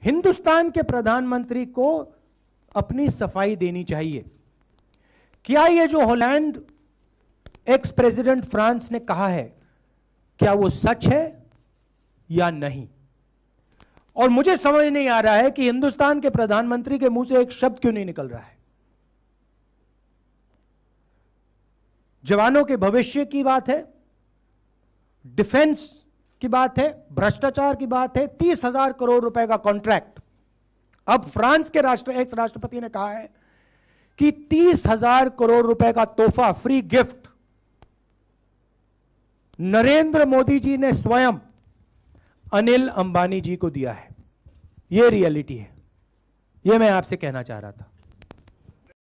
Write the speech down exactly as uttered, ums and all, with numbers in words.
हिंदुस्तान के प्रधानमंत्री को अपनी सफाई देनी चाहिए। क्या ये जो हॉलैंड एक्स प्रेसिडेंट फ्रांस ने कहा है, क्या वो सच है या नहीं? और मुझे समझ नहीं आ रहा है कि हिंदुस्तान के प्रधानमंत्री के मुंह से एक शब्द क्यों नहीं निकल रहा है। जवानों के भविष्य की बात है, डिफेंस की बात है, भ्रष्टाचार की बात है, तीस हजार करोड़ रुपए का कॉन्ट्रैक्ट। अब फ्रांस के राष्ट्र एक्स राष्ट्रपति ने कहा है कि तीस हजार करोड़ रुपए का तोहफा, फ्री गिफ्ट नरेंद्र मोदी जी ने स्वयं अनिल अंबानी जी को दिया है। यह रियलिटी है, यह मैं आपसे कहना चाह रहा था।